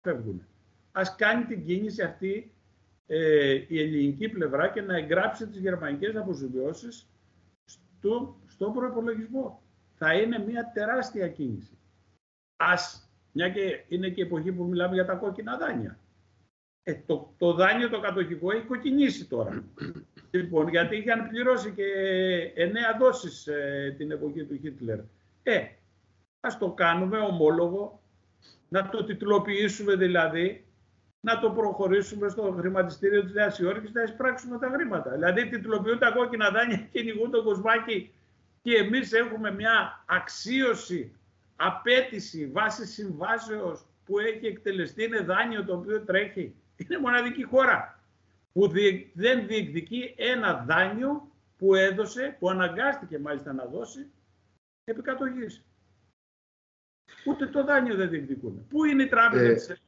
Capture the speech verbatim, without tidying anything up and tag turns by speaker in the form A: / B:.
A: φεύγουν. Ας κάνει την κίνηση αυτή ε, η ελληνική πλευρά και να εγγράψει τις γερμανικές αποζημιώσεις στο, στον προϋπολογισμό. Θα είναι μια τεράστια κίνηση. Ας, μια και είναι και η εποχή που μιλάμε για τα κόκκινα δάνεια. Ε, το, το δάνειο το κατοχικό έχει κοκκινήσει τώρα. Λοιπόν, γιατί είχαν πληρώσει και εννέα δόσεις ε, την εποχή του Χίτλερ. Ε, ας το κάνουμε ομόλογο, να το τιτλοποιήσουμε δηλαδή, να το προχωρήσουμε στο χρηματιστήριο της Νέας Υόρκης, να εισπράξουμε τα χρήματα. Δηλαδή τιτλοποιούν τα κόκκινα δάνεια και κυνηγούν το κοσμάκι και εμείς έχουμε μια αξίωση, απέτηση βάσει συμβάσεως που έχει εκτελεστεί, είναι δάνειο το οποίο τρέχει. Είναι μοναδική χώρα που δεν διεκδικεί ένα δάνειο που έδωσε, που αναγκάστηκε μάλιστα να δώσει, επί κατοχής. Ούτε το δάνειο δεν διεκδικούν. Πού είναι η τράπεζα
B: ε,
A: της Ελλάδας?